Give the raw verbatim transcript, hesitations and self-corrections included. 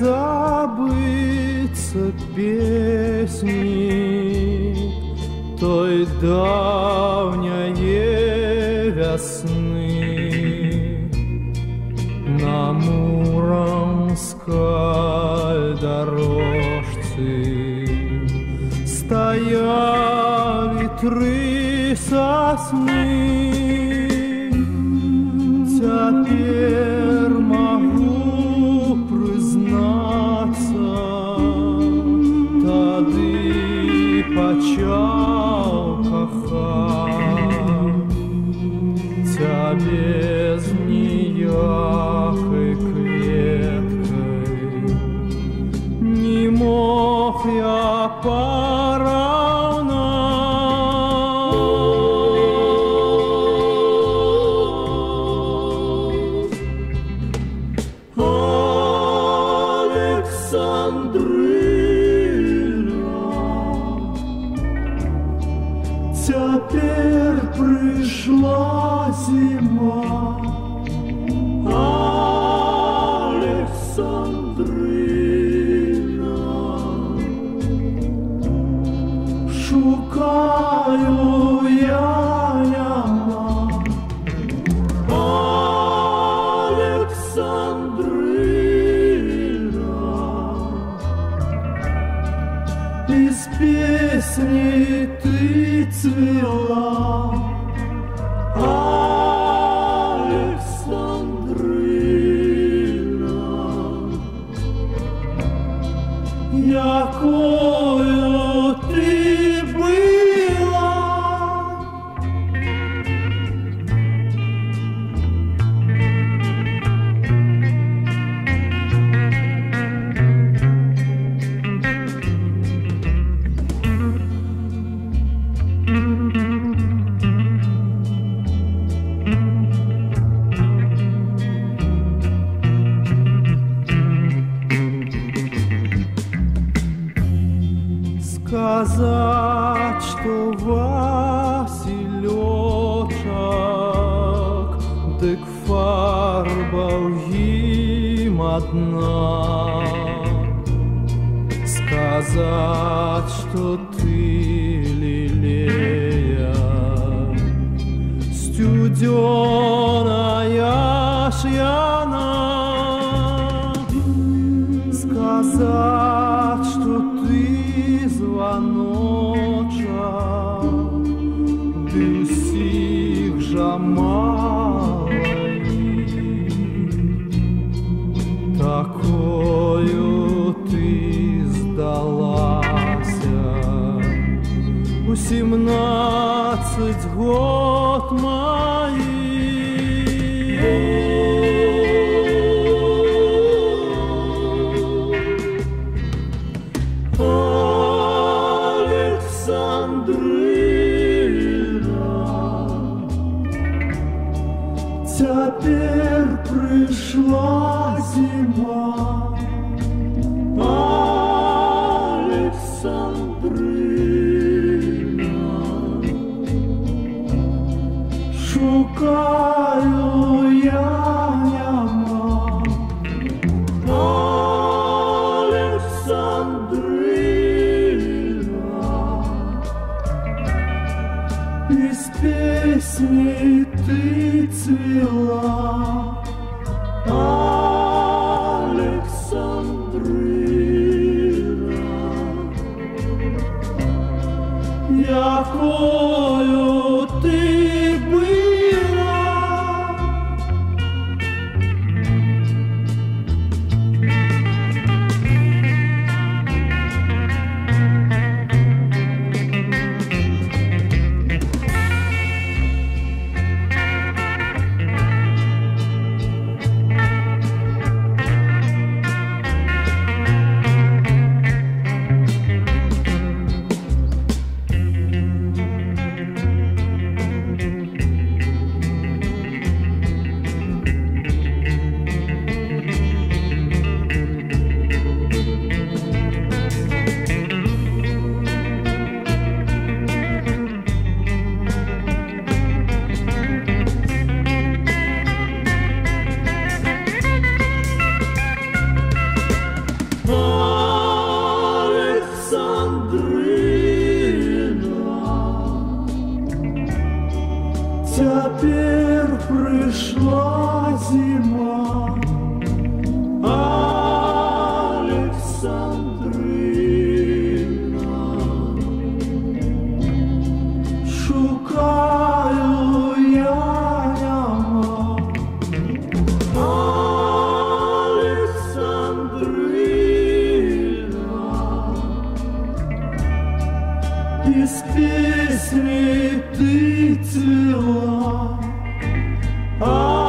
забыться песни той давней весны. На Муромской дорожце стояли три сосны. Теперь могу признаться, тады почал кохать тебе з ніякой кветкой. Не мог я поравнать. Теперь пришла зима, Александрина. Шукаю я яма, Александрина. Из песни ты цвела, Александрина. Якою ты была. Сказать, что Василечек, дык фарба им одна. Сказать, что ты лилея, студеная шьяна. Сказать, что ты звоночек, ды усіх жамалані. Такою ты сдалася у семнадцать год моих. Теперь пришла зима, Александрина. Шукаю я яма, Александрина. Из песни ты цвела, Александрина. Якою ты была. без песни ты цвела. А